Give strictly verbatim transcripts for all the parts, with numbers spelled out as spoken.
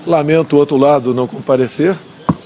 Lamento o outro lado não comparecer.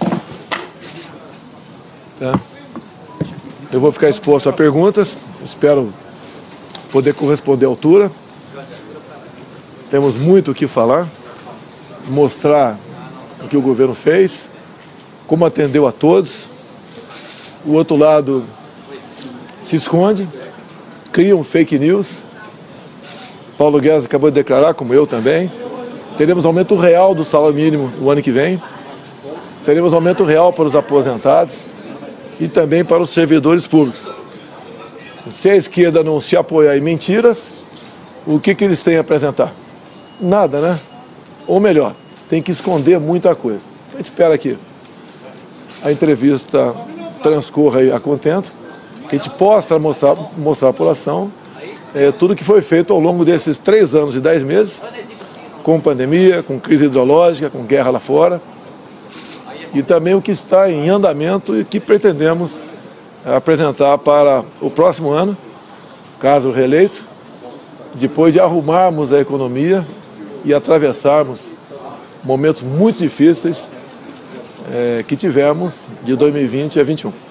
Tá? Eu vou ficar exposto a perguntas, espero poder corresponder à altura. Temos muito o que falar, mostrar o que o governo fez, como atendeu a todos. O outro lado se esconde, cria um fake news. Paulo Guedes acabou de declarar, como eu também. Teremos aumento real do salário mínimo no ano que vem. Teremos aumento real para os aposentados e também para os servidores públicos. Se a esquerda não se apoiar em mentiras, o que, que eles têm a apresentar? Nada, né? Ou melhor, tem que esconder muita coisa. A gente espera que a entrevista transcorra aí a contento, que a gente possa mostrar, mostrar à população é, tudo que foi feito ao longo desses três anos e dez meses, com pandemia, com crise hidrológica, com guerra lá fora, e também o que está em andamento e que pretendemos apresentar para o próximo ano, caso reeleito, depois de arrumarmos a economia e atravessarmos momentos muito difíceis é, que tivemos de dois mil e vinte a vinte e um.